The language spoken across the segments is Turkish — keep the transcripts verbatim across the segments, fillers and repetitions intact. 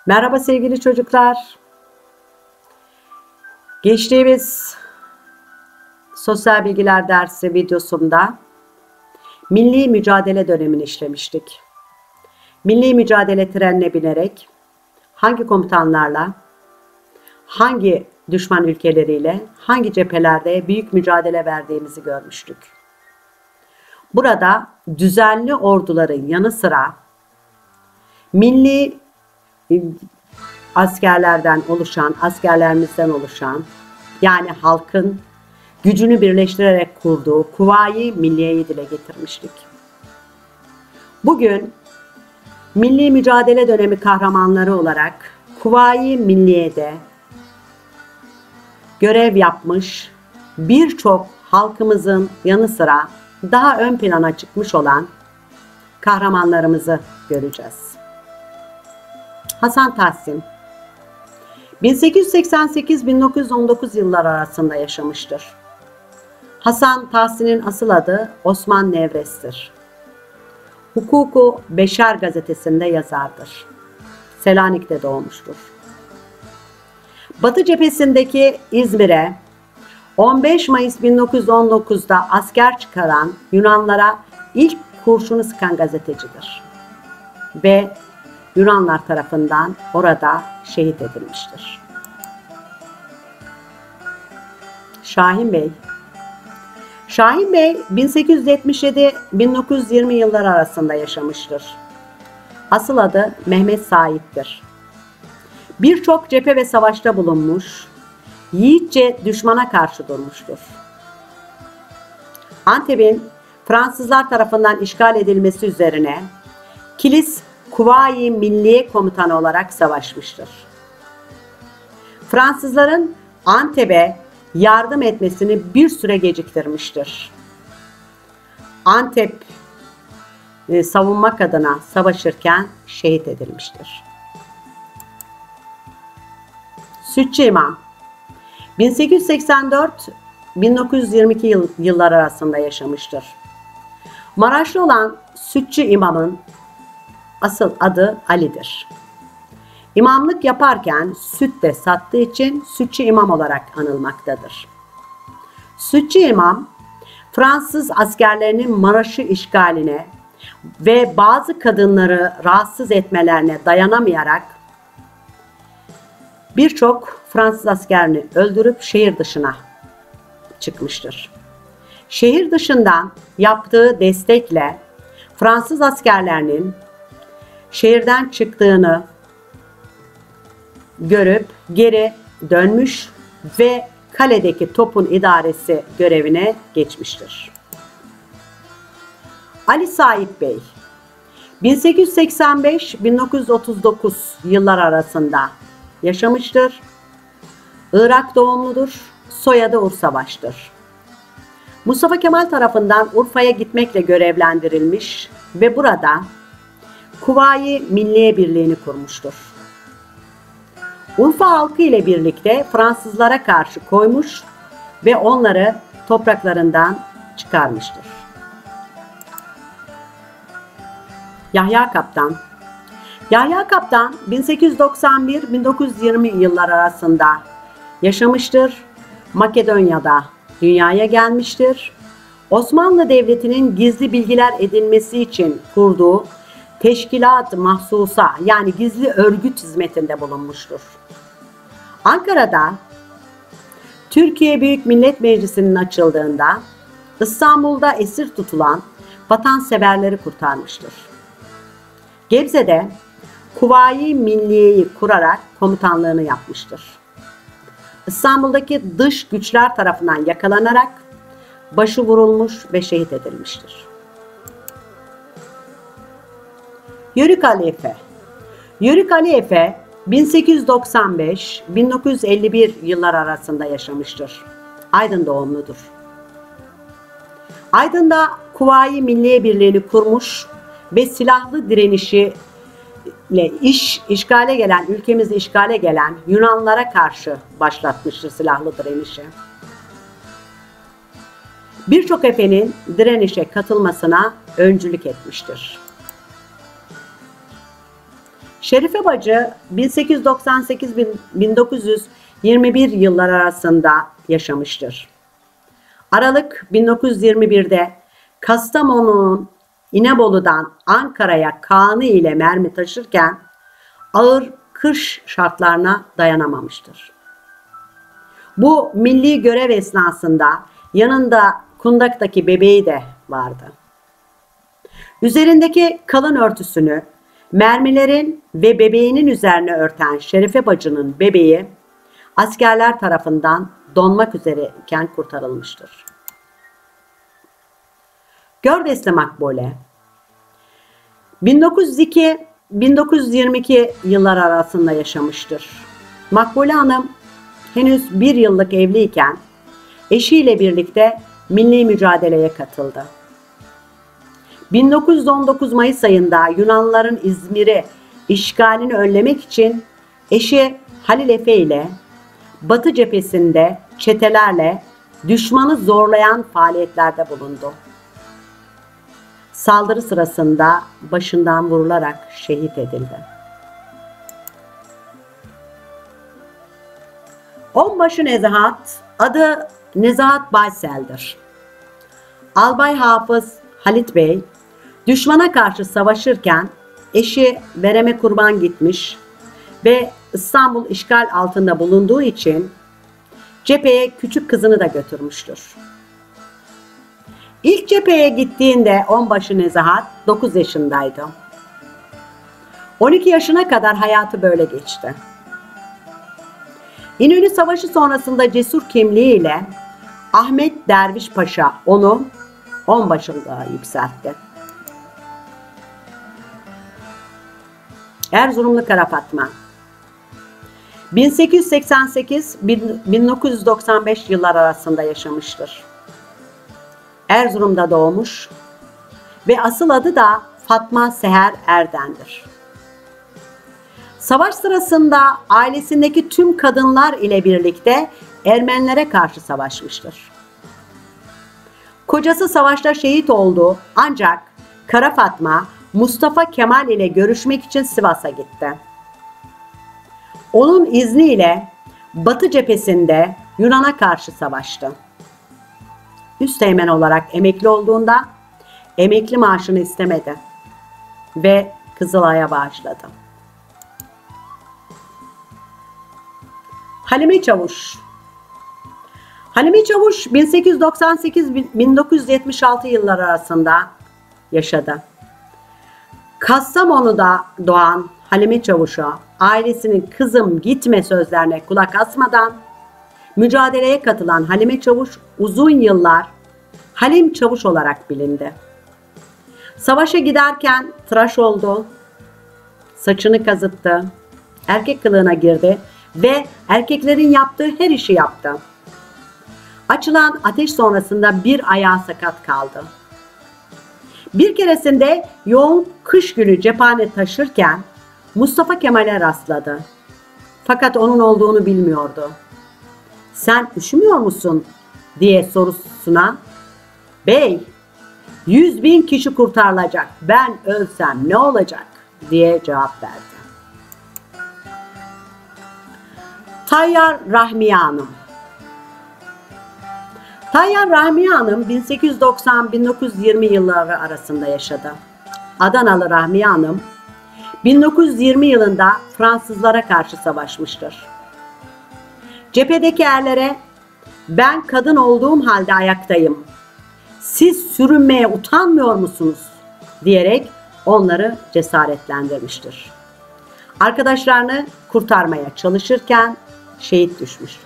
Merhaba sevgili çocuklar. Geçtiğimiz sosyal bilgiler dersi videosunda milli mücadele dönemini işlemiştik. Milli mücadele trenine binerek hangi komutanlarla, hangi düşman ülkeleriyle, hangi cephelerde büyük mücadele verdiğimizi görmüştük. Burada düzenli orduların yanı sıra milli askerlerden oluşan, askerlerimizden oluşan, yani halkın gücünü birleştirerek kurduğu Kuvayi Milliye'yi dile getirmiştik. Bugün milli mücadele dönemi kahramanları olarak Kuvayi Milliye'de görev yapmış birçok halkımızın yanı sıra daha ön plana çıkmış olan kahramanlarımızı göreceğiz. Hasan Tahsin bin sekiz yüz seksen sekiz bin dokuz yüz on dokuz yıllar arasında yaşamıştır. Hasan Tahsin'in asıl adı Osman Nevres'tir. Hukuku Beşer gazetesinde yazardır. Selanik'te doğmuştur. Batı cephesindeki İzmir'e on beş Mayıs bin dokuz yüz on dokuz'da asker çıkaran Yunanlara ilk kurşunu sıkan gazetecidir. Ve Yunanlar tarafından orada şehit edilmiştir. Şahin Bey Şahin Bey bin sekiz yüz yetmiş yedi bin dokuz yüz yirmi yılları arasında yaşamıştır. Asıl adı Mehmet Sait'tir. Birçok cephe ve savaşta bulunmuş, yiğitçe düşmana karşı durmuştur. Antep'in Fransızlar tarafından işgal edilmesi üzerine Kilis Kuvayi Milliye Komutanı olarak savaşmıştır. Fransızların Antep'e yardım etmesini bir süre geciktirmiştir. Antep e, savunmak adına savaşırken şehit edilmiştir. Sütçü İmam bin sekiz yüz seksen dört bin dokuz yüz yirmi iki yıl, yıllar arasında yaşamıştır. Maraşlı olan Sütçü İmam'ın asıl adı Ali'dir. İmamlık yaparken süt de sattığı için Sütçü İmam olarak anılmaktadır. Sütçü İmam, Fransız askerlerinin Maraş'ı işgaline ve bazı kadınları rahatsız etmelerine dayanamayarak birçok Fransız askerini öldürüp şehir dışına çıkmıştır. Şehir dışından yaptığı destekle Fransız askerlerinin şehirden çıktığını görüp geri dönmüş ve kaledeki topun idaresi görevine geçmiştir. Ali Sait Bey bin sekiz yüz seksen beş bin dokuz yüz otuz dokuz yıllar arasında yaşamıştır. Irak doğumludur. Soyadı Ursavaş'tır. Mustafa Kemal tarafından Urfa'ya gitmekle görevlendirilmiş ve burada Kuvayi Milliye Birliği'ni kurmuştur. Urfa halkı ile birlikte Fransızlara karşı koymuş ve onları topraklarından çıkarmıştır. Yahya Kaptan Yahya Kaptan bin sekiz yüz doksan bir bin dokuz yüz yirmi yıllar arasında yaşamıştır. Makedonya'da dünyaya gelmiştir. Osmanlı Devleti'nin gizli bilgiler edinmesi için kurduğu Teşkilat-ı Mahsusa yani gizli örgüt hizmetinde bulunmuştur. Ankara'da Türkiye Büyük Millet Meclisi'nin açıldığında İstanbul'da esir tutulan vatanseverleri kurtarmıştır. Gebze'de Kuvayi Milliye'yi kurarak komutanlığını yapmıştır. İstanbul'daki dış güçler tarafından yakalanarak başı vurulmuş ve şehit edilmiştir. Yörük Ali Efe Yörük Ali Efe bin sekiz yüz doksan beş bin dokuz yüz elli bir yıllar arasında yaşamıştır. Aydın doğumludur. Aydın'da Kuvayi Milliye Birliği'ni kurmuş ve silahlı direnişi ile iş işgale gelen, ülkemizi işgale gelen Yunanlara karşı başlatmıştır silahlı direnişi. Birçok efenin direnişe katılmasına öncülük etmiştir. Şerife Bacı bin sekiz yüz doksan sekiz - bin dokuz yüz yirmi bir yıllar arasında yaşamıştır. Aralık bin dokuz yüz yirmi bir'de Kastamonu'nun İnebolu'dan Ankara'ya Kanı ile mermi taşırken ağır kış şartlarına dayanamamıştır. Bu milli görev esnasında yanında kundaktaki bebeği de vardı. Üzerindeki kalın örtüsünü mermilerin ve bebeğinin üzerine örten Şerife Bacı'nın bebeği askerler tarafından donmak üzereyken kurtarılmıştır. Gördesli Makbule bin dokuz yüz iki - bin dokuz yüz yirmi iki yıllar arasında yaşamıştır. Makbule Hanım henüz bir yıllık evliyken eşiyle birlikte milli mücadeleye katıldı. bin dokuz yüz on dokuz Mayıs ayında Yunanlıların İzmir'i işgalini önlemek için eşi Halil Efe ile Batı cephesinde çetelerle düşmanı zorlayan faaliyetlerde bulundu. Saldırı sırasında başından vurularak şehit edildi. Onbaşı Nezahat adı Nezahat Baysel'dir. Albay Hafız Halit Bey düşmana karşı savaşırken eşi vereme kurban gitmiş ve İstanbul işgal altında bulunduğu için cepheye küçük kızını da götürmüştür. İlk cepheye gittiğinde onbaşı Nezahat dokuz yaşındaydı. on iki yaşına kadar hayatı böyle geçti. İnönü Savaşı sonrasında cesur kimliğiyle Ahmet Derviş Paşa onu onbaşılığa yükseltti. Erzurumlu Kara Fatma bin sekiz yüz seksen sekiz - bin dokuz yüz doksan beş yıllar arasında yaşamıştır. Erzurum'da doğmuş ve asıl adı da Fatma Seher Erden'dir. Savaş sırasında ailesindeki tüm kadınlar ile birlikte Ermenilere karşı savaşmıştır. Kocası savaşta şehit oldu ancak Kara Fatma Mustafa Kemal ile görüşmek için Sivas'a gitti. Onun izniyle Batı cephesinde Yunan'a karşı savaştı. Üsteğmen olarak emekli olduğunda emekli maaşını istemedi ve Kızılay'a bağışladı. Halime Çavuş Halime Çavuş bin sekiz yüz doksan sekiz - bin dokuz yüz yetmiş altı yıllar arasında yaşadı. Kastamonu'da doğan Halime Çavuş'a ailesinin kızım gitme sözlerine kulak asmadan mücadeleye katılan Halime Çavuş uzun yıllar Halim Çavuş olarak bilindi. Savaşa giderken tıraş oldu, saçını kazıttı, erkek kılığına girdi ve erkeklerin yaptığı her işi yaptı. Açılan ateş sonrasında bir ayağı sakat kaldı. Bir keresinde yoğun kış günü cephane taşırken Mustafa Kemal'e rastladı. Fakat onun olduğunu bilmiyordu. "Sen üşümüyor musun?" diye sorusuna "Bey, yüz bin kişi kurtarılacak, ben ölsem ne olacak?" diye cevap verdi. Tayyar Rahmiye Hanım Tayyar Rahmiye Hanım bin sekiz yüz doksan - bin dokuz yüz yirmi yılları arasında yaşadı. Adanalı Rahmiye Hanım bin dokuz yüz yirmi yılında Fransızlara karşı savaşmıştır. Cephedeki erlere "Ben kadın olduğum halde ayaktayım. Siz sürünmeye utanmıyor musunuz?" diyerek onları cesaretlendirmiştir. Arkadaşlarını kurtarmaya çalışırken şehit düşmüştür.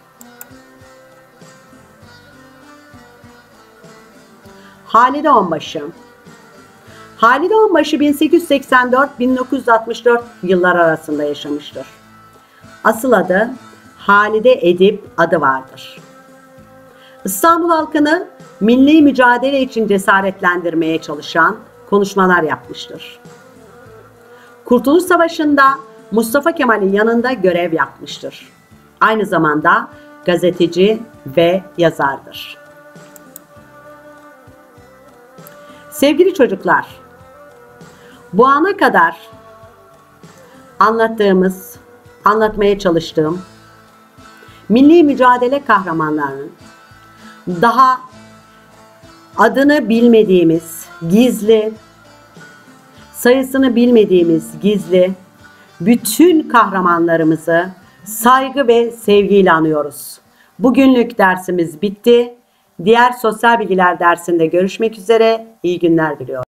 Halide Onbaşı Halide Onbaşı bin sekiz yüz seksen dört - bin dokuz yüz altmış dört yıllar arasında yaşamıştır. Asıl adı Halide Edip adı vardır. İstanbul halkını milli mücadele için cesaretlendirmeye çalışan konuşmalar yapmıştır. Kurtuluş Savaşı'nda Mustafa Kemal'in yanında görev yapmıştır. Aynı zamanda gazeteci ve yazardır. Sevgili çocuklar, bu ana kadar anlattığımız, anlatmaya çalıştığım milli mücadele kahramanlarının daha adını bilmediğimiz, gizli, sayısını bilmediğimiz gizli bütün kahramanlarımızı saygı ve sevgiyle anıyoruz. Bugünlük dersimiz bitti. Diğer sosyal bilgiler dersinde görüşmek üzere. İyi günler diliyorum.